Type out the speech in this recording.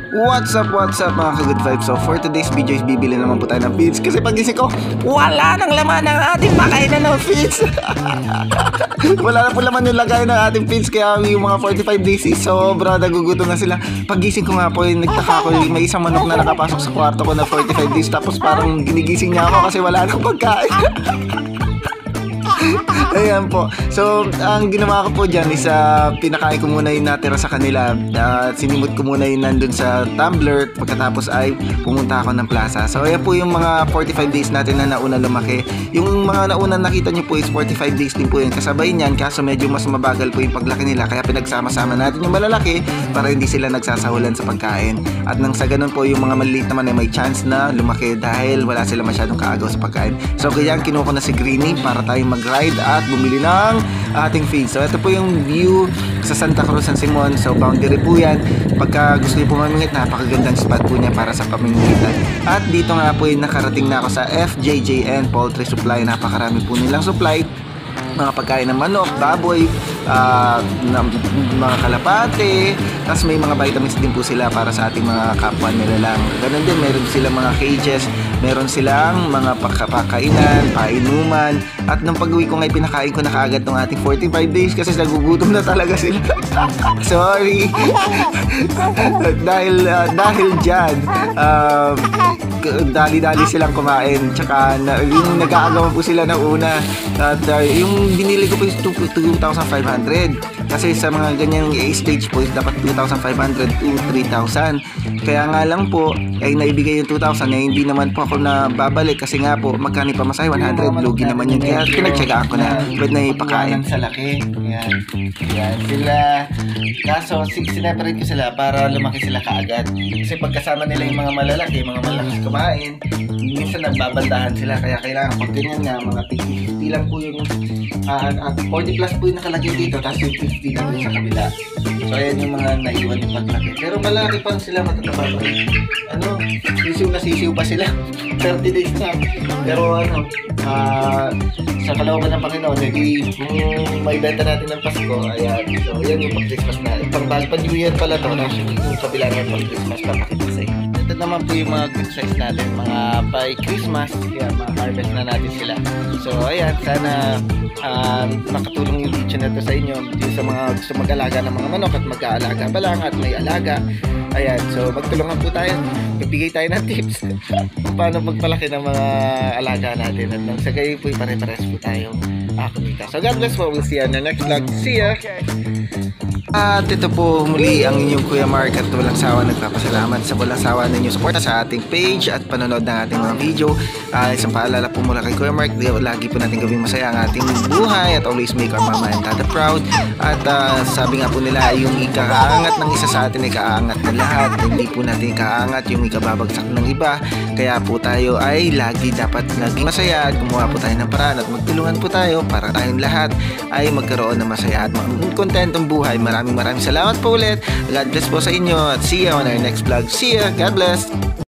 What's up mga ka-good vibes? So for today's video is bibili naman po tayo ng feeds. Kasi pagising ko, wala nang laman ng ating makainan ng feeds. Wala na po laman yung lagay ng ating feeds. Kaya yung mga 45 days is sobra nagugutom na sila. Pagising ko nga po, nagtaka ko, may isang manok na nakapasok sa kwarto ko na 45 days. Tapos parang ginigising niya ako kasi wala nang pagkain. Ayan po. So, ang ginawa ko po dyan is pinakain ko muna yung natira sa kanila. Sinimot ko muna yung nandun sa tumbler. Pagkatapos ay pumunta ako ng plaza. So, ayan po yung mga 45 days natin na nauna lumaki. Yung mga nauna nakita nyo po is 45 days din po yun. Kasabay niyan, kaso medyo mas mabagal po yung paglaki nila. Kaya pinagsama-sama natin yung malalaki para hindi sila nagsasahulan sa pagkain. At nang sa ganun po, yung mga maliliit naman ay may chance na lumaki dahil wala sila masyadong kaagaw sa pagkain. So, kaya kinuha ko na si Greenie para tayong mag-ride at bumili ng ating feed. So ito po yung view sa Santa Cruz, San Simon. So boundary po yan. Pagka gusto niyo po mamingit, napakagandang spot po niya para sa pamingitan. At dito nga po yung nakarating na ako sa FJJN Poultry Supply. Napakarami po nilang supply. Mga pagkain ng manok, baboy, mga kalapate, tapos may mga vitamins din po sila para sa ating mga kapwa nila lang. Ganun din, meron silang mga cages, meron silang mga pakainan, painuman, at nung pag-uwi ko ngay pinakain ko na kaagad ng ating 45 days kasi nagugutom na talaga sila. Sorry. dahil dyan, dali-dali silang kumain, tsaka yung nag-aagawan po sila ng una. At yung binili ko po is 2,500 kasi sa mga ganyang stage po is dapat 2,500 to 3,000. Kaya nga lang po ay naibigay yung 2,000 na hindi naman po ako na babalik kasi nga po magkano pa masay 100, lugi naman yun. Kaya pinagtsagaan ko na ba't na ipakain sa laki. Yan sila, kaso sineparate ko sila para lumaki sila kaagad kasi pagkasama nila yung mga malalaki kumain, minsan nagbabandahan sila. Kaya kailangan pag ganyan nga mga 50 lang po yung 40 plus po yung nakalagay dito, tapos yung 50 na sa kabila. So ayan yung mga naiwan yung paglaki, pero malaki pa sila, matataba pa rin. Sisiw pa sila 30 days na. Pero sa kalooban ng Panginoon, hindi may benta natin ng Pasko. Ayan, so yan yung pag-Christmas na pang-New Year pala to, yung kabila ng pang-Christmas papakita sa inyo. Ito naman po yung mga good size natin, mga by Christmas. Kaya ma-harvest na natin sila. So ayan, sana makatulong yung video na to sa inyo, sa mga gusto mag-alaga ng mga manok at mag-aalaga pa lang at may alaga. Ayan, so magtulungan po tayo, magbigay tayo ng tips kung paano magpalaki ng mga alaga natin at nang sa gayon po pare-pares po tayo kumita. So God bless po, we'll see you on the next vlog. See ya! At ito po muli ang inyong Kuya Mark at walang sawa nagpapasalamat sa walang sawa ninyo support sa ating page at panonood ng ating mga video. Isang paalala po mula kay Kuya Mark, lagi po natin gawing masaya ang ating buhay at always make our mama and dada proud. At sabi nga po nila, yung ikakaangat ng isa sa atin ay kaangat ng lahat. Hindi po natin ikaangat yung ikababagsak ng iba. Kaya po tayo ay dapat laging masaya at gumawa po tayo ng paraan at magtulungan po tayo para tayong lahat ay magkaroon ng masaya at kontentong buhay. Maraming salamat po ulit. God bless po sa inyo at see you on our next vlog. See ya. God bless.